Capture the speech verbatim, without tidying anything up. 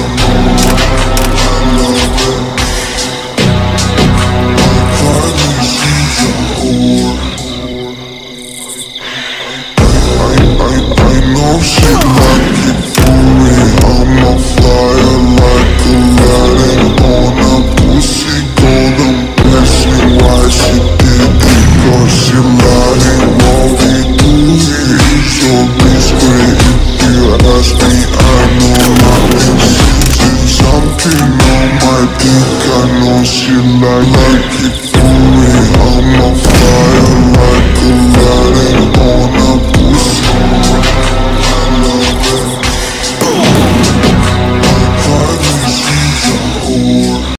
She like, like it for me, I'm a fire.